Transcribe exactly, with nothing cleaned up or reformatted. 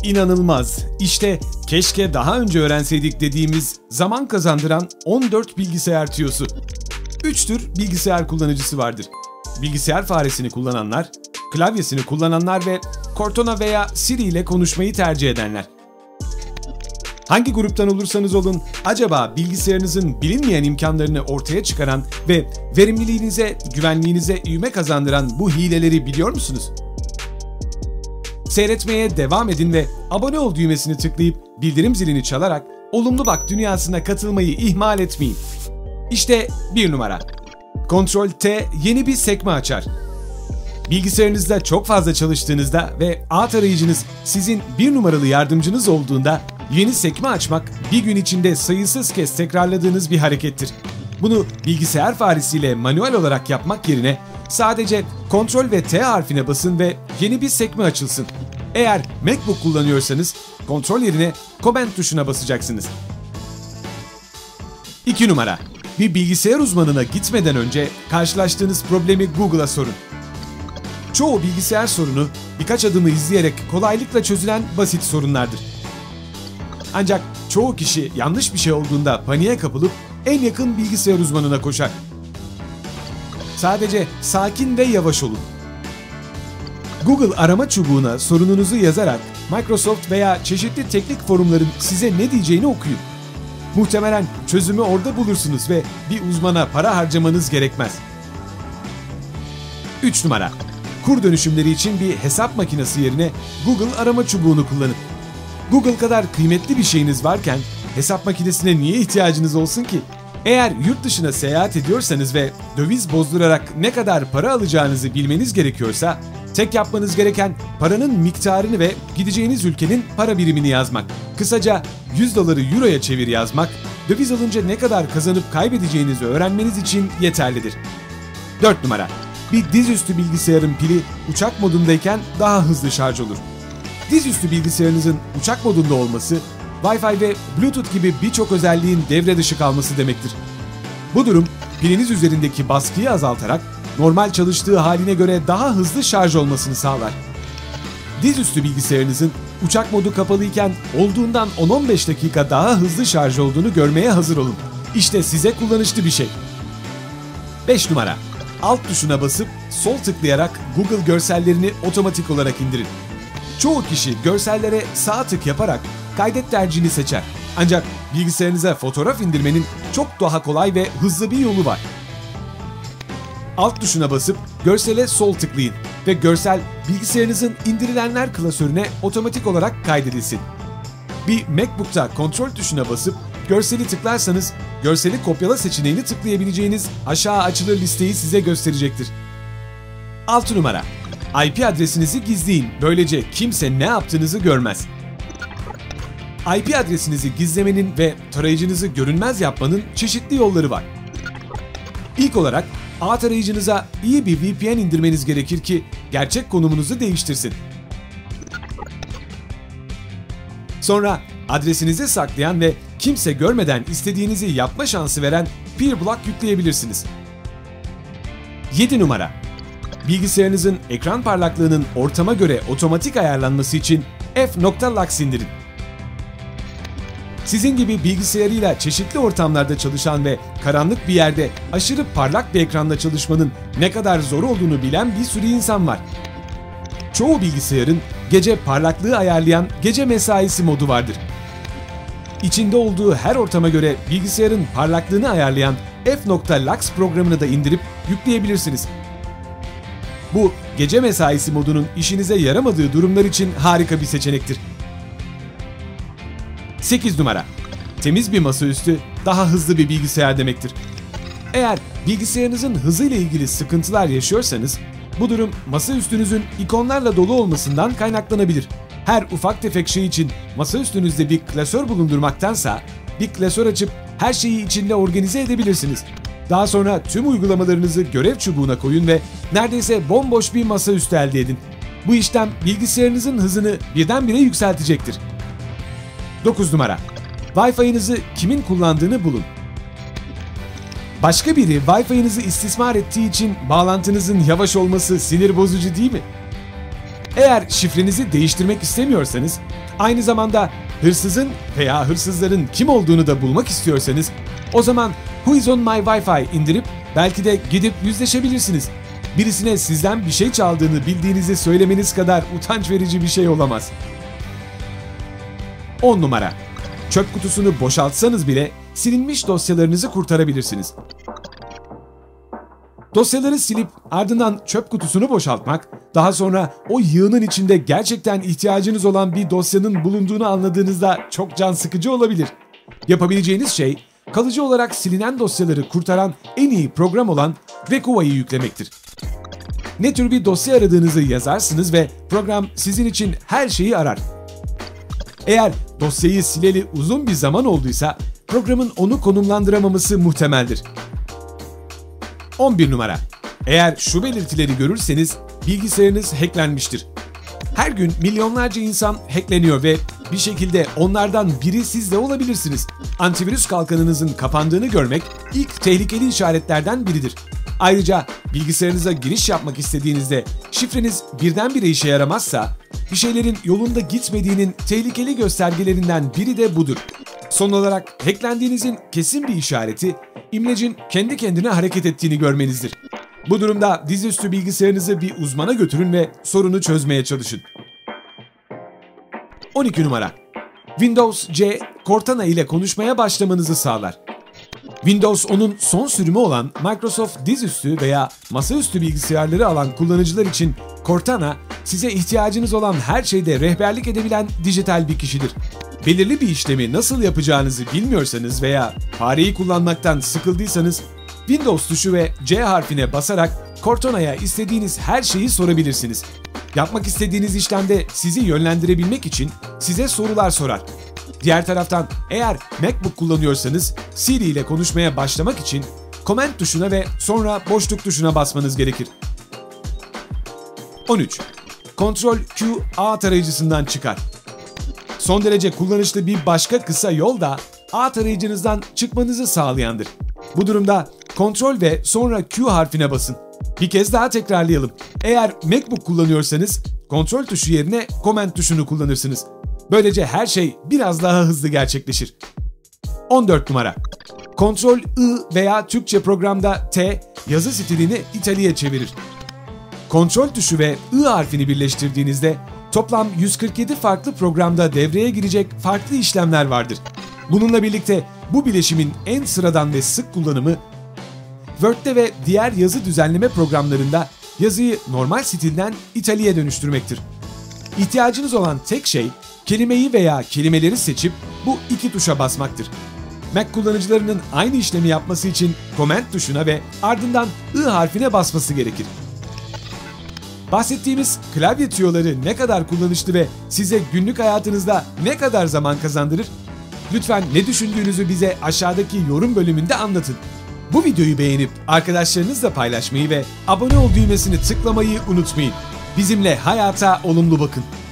İnanılmaz. İşte keşke daha önce öğrenseydik dediğimiz zaman kazandıran on dört bilgisayar tüyosu. üç tür bilgisayar kullanıcısı vardır. Bilgisayar faresini kullananlar, klavyesini kullananlar ve Cortana veya Siri ile konuşmayı tercih edenler. Hangi gruptan olursanız olun, acaba bilgisayarınızın bilinmeyen imkanlarını ortaya çıkaran ve verimliliğinize, güvenliğinize ivme kazandıran bu hileleri biliyor musunuz? Seyretmeye devam edin ve abone ol düğmesini tıklayıp bildirim zilini çalarak Olumlu Bak dünyasına katılmayı ihmal etmeyin. İşte bir numara. kontrol T yeni bir sekme açar. Bilgisayarınızda çok fazla çalıştığınızda ve ağ tarayıcınız sizin bir numaralı yardımcınız olduğunda yeni sekme açmak bir gün içinde sayısız kez tekrarladığınız bir harekettir. Bunu bilgisayar faresiyle manuel olarak yapmak yerine sadece kontrol ve T harfine basın ve yeni bir sekme açılsın. Eğer MacBook kullanıyorsanız kontrol yerine Command tuşuna basacaksınız. iki numara. Bir bilgisayar uzmanına gitmeden önce karşılaştığınız problemi Google'a sorun. Çoğu bilgisayar sorunu birkaç adımı izleyerek kolaylıkla çözülen basit sorunlardır. Ancak çoğu kişi yanlış bir şey olduğunda paniğe kapılıp en yakın bilgisayar uzmanına koşar. Sadece sakin ve yavaş olun. Google arama çubuğuna sorununuzu yazarak Microsoft veya çeşitli teknik forumların size ne diyeceğini okuyun. Muhtemelen çözümü orada bulursunuz ve bir uzmana para harcamanız gerekmez. üç numara. Kur dönüşümleri için bir hesap makinesi yerine Google arama çubuğunu kullanın. Google kadar kıymetli bir şeyiniz varken hesap makinesine niye ihtiyacınız olsun ki? Eğer yurt dışına seyahat ediyorsanız ve döviz bozdurarak ne kadar para alacağınızı bilmeniz gerekiyorsa, tek yapmanız gereken paranın miktarını ve gideceğiniz ülkenin para birimini yazmak. Kısaca yüz doları euroya çevir yazmak, döviz alınca ne kadar kazanıp kaybedeceğinizi öğrenmeniz için yeterlidir. dört numara. Bir dizüstü bilgisayarın pili uçak modundayken daha hızlı şarj olur. Dizüstü bilgisayarınızın uçak modunda olması, Wi-Fi ve Bluetooth gibi birçok özelliğin devre dışı kalması demektir. Bu durum piliniz üzerindeki baskıyı azaltarak normal çalıştığı haline göre daha hızlı şarj olmasını sağlar. Dizüstü bilgisayarınızın uçak modu kapalıyken olduğundan on on beş dakika daha hızlı şarj olduğunu görmeye hazır olun. İşte size kullanışlı bir şey. beş numara. Alt tuşuna basıp sol tıklayarak Google görsellerini otomatik olarak indirin. Çoğu kişi görsellere sağ tık yaparak kaydet tercihini seçer. Ancak bilgisayarınıza fotoğraf indirmenin çok daha kolay ve hızlı bir yolu var. Alt tuşuna basıp görsele sol tıklayın ve görsel bilgisayarınızın indirilenler klasörüne otomatik olarak kaydedilsin. Bir MacBook'ta kontrol tuşuna basıp görseli tıklarsanız görseli kopyala seçeneğini tıklayabileceğiniz aşağı açılır listeyi size gösterecektir. altı numara. I P adresinizi gizleyin. Böylece kimse ne yaptığınızı görmez. I P adresinizi gizlemenin ve tarayıcınızı görünmez yapmanın çeşitli yolları var. İlk olarak ağ tarayıcınıza iyi bir V P N indirmeniz gerekir ki gerçek konumunuzu değiştirsin. Sonra adresinizi saklayan ve kimse görmeden istediğinizi yapma şansı veren Peerblock yükleyebilirsiniz. yedi numara. Bilgisayarınızın ekran parlaklığının ortama göre otomatik ayarlanması için F.Lux indirin. Sizin gibi bilgisayarıyla çeşitli ortamlarda çalışan ve karanlık bir yerde aşırı parlak bir ekranda çalışmanın ne kadar zor olduğunu bilen bir sürü insan var. Çoğu bilgisayarın gece parlaklığı ayarlayan gece mesaisi modu vardır. İçinde olduğu her ortama göre bilgisayarın parlaklığını ayarlayan F.Lux programını da indirip yükleyebilirsiniz. Bu gece mesaisi modunun işinize yaramadığı durumlar için harika bir seçenektir. sekiz numara. Temiz bir masaüstü daha hızlı bir bilgisayar demektir. Eğer bilgisayarınızın hızıyla ilgili sıkıntılar yaşıyorsanız, bu durum masaüstünüzün ikonlarla dolu olmasından kaynaklanabilir. Her ufak tefek şey için masaüstünüzde bir klasör bulundurmaktansa bir klasör açıp her şeyi içinde organize edebilirsiniz. Daha sonra tüm uygulamalarınızı görev çubuğuna koyun ve neredeyse bomboş bir masaüstü elde edin. Bu işlem bilgisayarınızın hızını birdenbire yükseltecektir. dokuz numara. Wi-Fi'nizi kimin kullandığını bulun. Başka biri Wi-Fi'nizi istismar ettiği için bağlantınızın yavaş olması sinir bozucu değil mi? Eğer şifrenizi değiştirmek istemiyorsanız, aynı zamanda hırsızın veya hırsızların kim olduğunu da bulmak istiyorsanız, o zaman Who is on my Wi-Fi indirip belki de gidip yüzleşebilirsiniz. Birisine sizden bir şey çaldığını bildiğinizi söylemeniz kadar utanç verici bir şey olamaz. on numara. Çöp kutusunu boşaltsanız bile silinmiş dosyalarınızı kurtarabilirsiniz. Dosyaları silip ardından çöp kutusunu boşaltmak, daha sonra o yığının içinde gerçekten ihtiyacınız olan bir dosyanın bulunduğunu anladığınızda çok can sıkıcı olabilir. Yapabileceğiniz şey, kalıcı olarak silinen dosyaları kurtaran en iyi program olan Rekuva'yı yüklemektir. Ne tür bir dosya aradığınızı yazarsınız ve program sizin için her şeyi arar. Eğer dosyayı sileli uzun bir zaman olduysa, programın onu konumlandıramaması muhtemeldir. on bir numara. Eğer şu belirtileri görürseniz bilgisayarınız hacklenmiştir. Her gün milyonlarca insan hackleniyor ve bir şekilde onlardan biri siz de olabilirsiniz. Antivirüs kalkanınızın kapandığını görmek ilk tehlikeli işaretlerden biridir. Ayrıca bilgisayarınıza giriş yapmak istediğinizde şifreniz birdenbire işe yaramazsa, bir şeylerin yolunda gitmediğinin tehlikeli göstergelerinden biri de budur. Son olarak hacklendiğinizin kesin bir işareti, imlecin kendi kendine hareket ettiğini görmenizdir. Bu durumda dizüstü bilgisayarınızı bir uzmana götürün ve sorunu çözmeye çalışın. on iki numara. Windows C, Cortana ile konuşmaya başlamanızı sağlar. Windows onun son sürümü olan Microsoft dizüstü veya masaüstü bilgisayarları alan kullanıcılar için Cortana, size ihtiyacınız olan her şeyde rehberlik edebilen dijital bir kişidir. Belirli bir işlemi nasıl yapacağınızı bilmiyorsanız veya fareyi kullanmaktan sıkıldıysanız, Windows tuşu ve C harfine basarak Cortana'ya istediğiniz her şeyi sorabilirsiniz. Yapmak istediğiniz işlemde sizi yönlendirebilmek için size sorular sorar. Diğer taraftan eğer MacBook kullanıyorsanız Siri ile konuşmaya başlamak için Command tuşuna ve sonra boşluk tuşuna basmanız gerekir. on üç. Ctrl Q A tarayıcısından çıkar. Son derece kullanışlı bir başka kısa yol da A tarayıcınızdan çıkmanızı sağlayandır. Bu durumda Ctrl ve sonra Q harfine basın. Bir kez daha tekrarlayalım. Eğer MacBook kullanıyorsanız Ctrl tuşu yerine Command tuşunu kullanırsınız. Böylece her şey biraz daha hızlı gerçekleşir. on dört numara. Ctrl I veya Türkçe programda T yazı stilini İtalya çevirir. Ctrl tuşu ve I harfini birleştirdiğinizde toplam yüz kırk yedi farklı programda devreye girecek farklı işlemler vardır. Bununla birlikte bu bileşimin en sıradan ve sık kullanımı, Word'de ve diğer yazı düzenleme programlarında yazıyı normal stilden İtalya dönüştürmektir. İhtiyacınız olan tek şey, kelimeyi veya kelimeleri seçip bu iki tuşa basmaktır. Mac kullanıcılarının aynı işlemi yapması için Command tuşuna ve ardından I harfine basması gerekir. Bahsettiğimiz klavye tüyoları ne kadar kullanışlı ve size günlük hayatınızda ne kadar zaman kazandırır? Lütfen ne düşündüğünüzü bize aşağıdaki yorum bölümünde anlatın. Bu videoyu beğenip arkadaşlarınızla paylaşmayı ve abone ol düğmesini tıklamayı unutmayın. Bizimle hayata olumlu bakın.